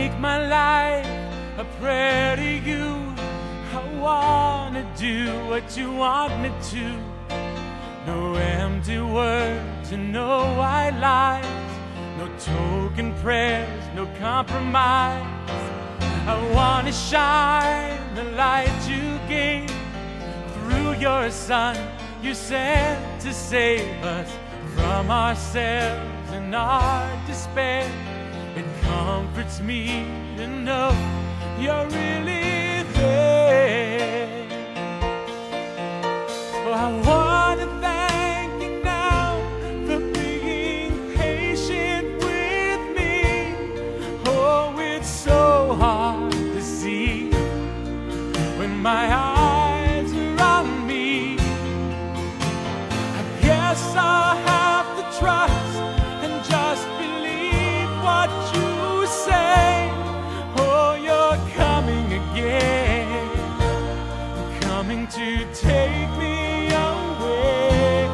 make my life a prayer to you. I wanna do what you want me to. No empty words and no white lies, no token prayers, no compromise. I wanna shine the light you gave through your Son you sent to save us from ourselves and our despair. It comforts me to know you're really there. Oh, I want to thank you now for being patient with me. Oh, it's so hard to see when my eyes are on me. I guess I'll have to trust and just believe what you say. Oh, you're coming again, coming to take me away.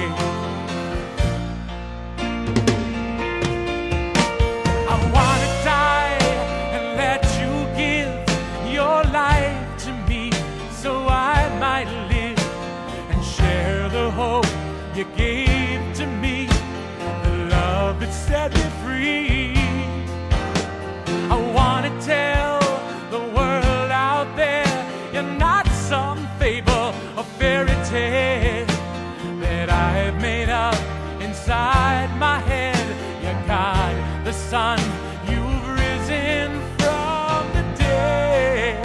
I wanna die and let you give your life to me, so I might live and share the hope you gave to me, the love that set me free. I wanna tell the world out there you're not some fable or fairy tale that I've made up inside my head. You're God, the Son, you've risen from the dead.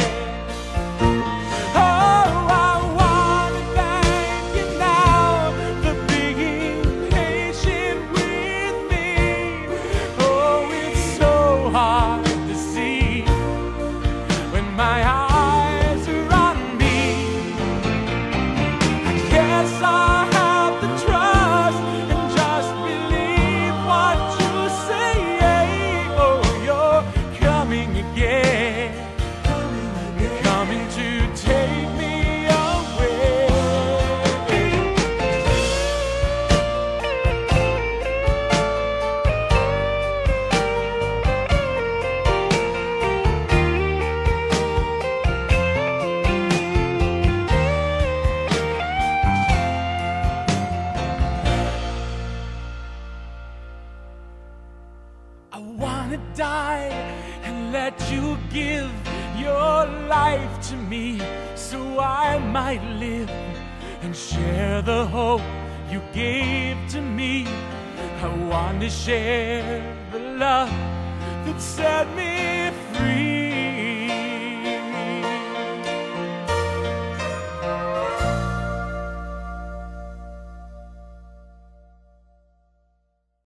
Oh, I wanna thank you now for being patient with me. Oh, it's so hard to see when my eyes are on me. I guess I'll have to trust and just believe what you say. Oh, you're coming again, you're coming to take me away. I wanna die and let you give your life to me, so I might live and share the hope you gave to me. I want to share the love that set me